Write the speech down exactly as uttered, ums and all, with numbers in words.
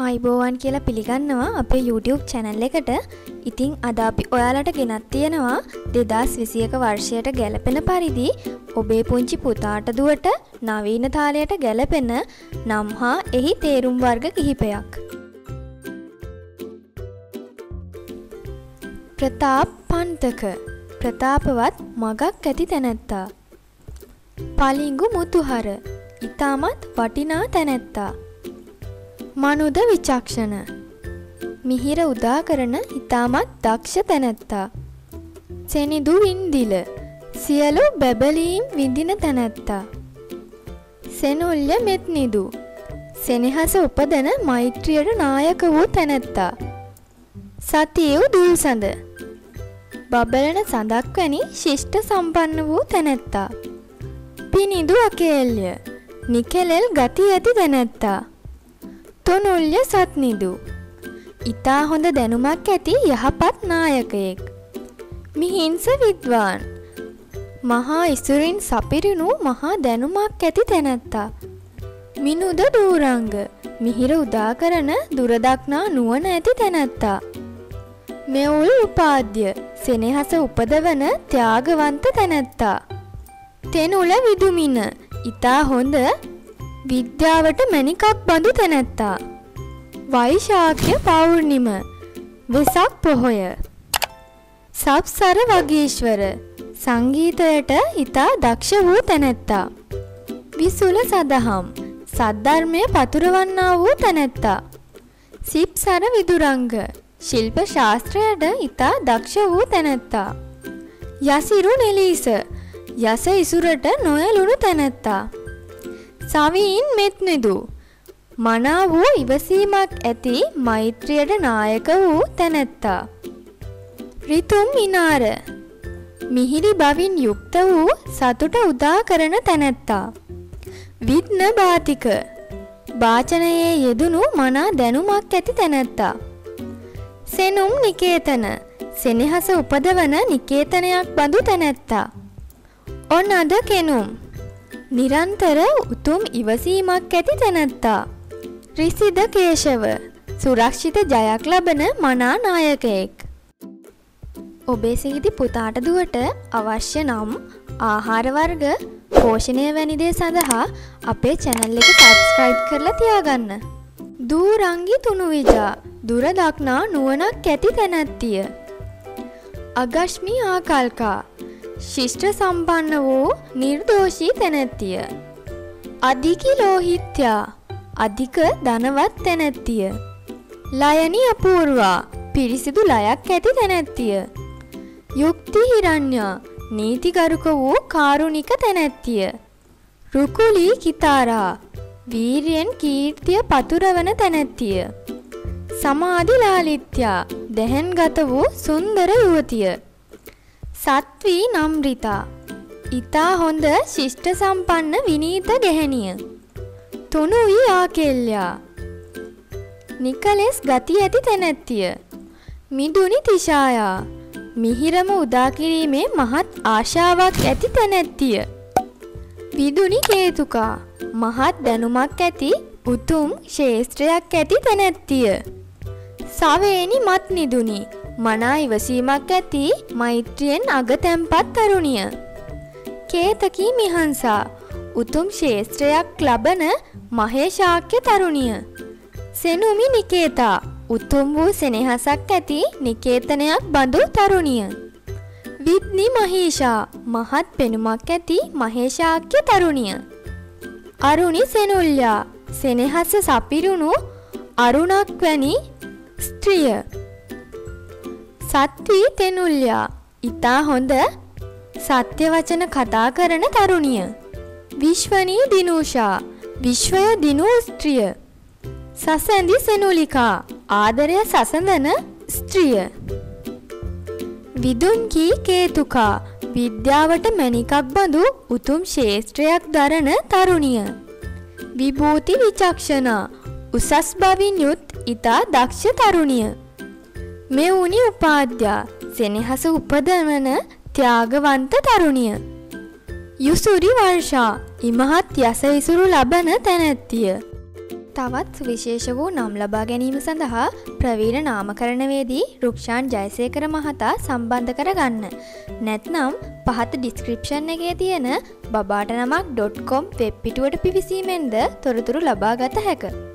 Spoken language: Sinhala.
ආයිබෝවන් කියලා පිළිගන්නවා අපේ YouTube channel එකට. ඉතින් අද අපි ඔයාලට ගෙනත් තියෙනවා දෙදාස් විසියක වර්ෂයට ගැලපෙන පරිදි ඔබේ පුංචි පුතාට දුවට නවීන තාලයට ගැලපෙන නම් හා එහි තේරුම් වර්ග කිහිපයක්. ප්‍රතාප් පන්තක ප්‍රතාපවත් මගක් ඇති තැනැත්තා. පලිංගු මුතුහර ඉතාමත් වටිනා තැනැත්තා. මනුද විචක්ෂණ මිහිර උදා කරන ඉතාමත් දක්ෂ තැනැත්තා. සෙනිදු වින්දිල සියලු බැබලීම් විඳින තැනැත්තා. සෙනුල්්‍ය මෙත්නිදු සෙනෙහස උපදන මෛත්‍රියට නායක වූ තැනැත්තා. සතියව් දුල්සඳ බබලන සඳක් වැනි ශිෂ්ට සම්පන්න වූ තැනැත්තා. පිනිදු අකේල්ය නිකෙලෙල් ගති ඇති තැනැත්තා. තොනුල්්‍ය සත්නිදු ඉතා හොඳ දැනුමක් ඇති යහපත් නායකයෙක්. මිහින්ස විද්වාන් මහා ඉසුරින් සපිරුණු මහා දැනුමක් ඇති තැනැත්තා. මිනුද දූරංග මිහිර උදා කරන දුරදක්නා නුවණ ඇති තැනැත්තා. මෙවුල් උපාධ්‍ය සෙනෙහස උපදවන ත්‍යාගවන්ත තැනැත්තා. තෙනුල විදුමින ඉතා හොඳ විද්‍යාවට මැණිකක් බඳු තැනැත්තා. වෛශාඛ්‍ය පෞර්ණිම වෙසක් පොහොය. සබ්සර වගීශ්වර සංගීතයට ඉතා දක්ෂ වූ තැනැත්තා. විසුල සදහම් සද්ධර්මය පතුරවන්නා වූ තැනැත්තා. සිප්සර විදුරංග ශිල්ප ශාස්ත්‍රයට ඉතා දක්ෂ වූ තැනැත්තා. යසිරු නෙලීස යස ඉසුරට නොයලුණු තැනැත්තා. සවීන් මෙත්නිදු මනා වූ ඉවසීමක් ඇති මෛත්‍රියට නායක වූ තැනැත්තා. රිතුම් මිනාර මිහිරි බවින් යුක්ත වූ සතුට උදා කරන තැනැත්තා. විද්න බාතික වාචනයේ යෙදුණු මනා දැනුමක් ඇති තැනැත්තා. සෙනුම් නිකේතන සෙනෙහස උපදවන නිකේතනයක් බඳු තැනැත්තා. ඔනද කෙනුම් නිරන්තර උතුම් ඉවසීමක් ඇති තැනැත්තා. රිසිද කේශව සුරක්ෂිත ජයක් ලබන මනා නායකයෙක්. ඔබේ සිහිදි පුතාට දුවට අවශ්‍ය නම් ආහාර වර්ග පෝෂණය වැනි දේ සඳහා අපේ channel එක subscribe කරලා තියාගන්න. දූරංගි තුනුවිජා දුර දක්නා නුවණක් ඇති තැනැත්තිය. අගශ්මි ආකල්කා ශිෂ්ට සම්පන්න වූ නිර්දෝෂී තැනැත්තිය. අධිකි ලෝහිත්‍යා අධික ධනවත් තැනැත්තිය. ලයනි අපූර්වා පිරිසිදු ලයක් ඇති තැනැත්තිය. යුක්ති හිරඤ්ඤා නීතිගරුක වූ කාරුණික තැනැත්තිය. රුකුලි කිතාරා වීරියෙන් කීර්තිය පතුරවන තැනැත්තිය. සමාධි ලාලිත්‍යා දැහැන්ගත වූ සුන්දර යුවතිය. සත්වී නම්රිතා ඉතා හොඳ ශිෂ්ට සම්පන්න විනීත ගැහැණිය. තුනුවි ආකෙල්යා නිකලෙස් ගති ඇති තැනැත්තිය. මිදුනි තිෂායා මිහිරම උදා කිරීමේ මහත් ආශාවක් ඇති තැනැත්තිය. විදුනි කේතුකා මහත් දැනුමක් ඇති උතුම් ශේෂ්ත්‍රයක් ඇති තැනැත්තිය. සවේනි මත් නිදුනි මනා ඉවසීමක් ඇති මෛත්‍රියෙන් අගතැන්පත් තරුණිය. කේතකී මිහන්සා උතුම් ශේෂ්ත්‍රයක් ලබන මහේශාක්‍ය තරුණිය. සෙනුමි නිකේතා උතුම් වූ සෙනෙහසක් ඇති නිකේතනයක් බඳු තරුණිය. විද්නි මහීෂා මහත් පෙනුමක් ඇති මහේශාක්‍ය තරුණිය. අරුණි සෙනුල්්‍යා සෙනෙහස සපිරුණු අරුණක් වැනි ස්ත්‍රිය. සත්වී තෙනුල්්‍යා ඉතා හොඳ සත්‍ය වචන කතා කරන තරුණිය. විශ්වනී දිනූෂා විශ්වය දිනූ ස්ත්‍රිය. සසැඳි සෙනුලිකා ආදරය සසඳන ස්ත්‍රිය. විදුම්කී කේතුකා විද්‍යාවට මැණිකක් බඳු උතුම් ශේෂ්ත්‍රයක් දරන තරුණිය. විභූති විචක්ෂණා උසස් බවින් යුත් ඉතා දක්ෂ තරුණිය. මෙවුනි උපාධ්‍යා සෙනෙහස උපදවන ත්‍යාගවන්ත තරුණිය. යුසුරි වර්ෂා ඉමහත් යස ඉසුරු ලබන තැනැත්තිය. තවත් සුවිශේෂ වූ නම් ලබා ගැනීම සඳහා ප්‍රවීණ නාමකරණවේදී රුක්ෂාන් ජයසේකර මහතා සම්බන්ධ කරගන්න. නැත්නම් පහත ඩිස්ක්‍රිප්ෂන් එකේ තියෙන බබාට නමක් ඩොට් කොම් වෙබ් පිටුවට පිවිසීමෙන්ද තොරතුරු ලබා ගත හැකිය.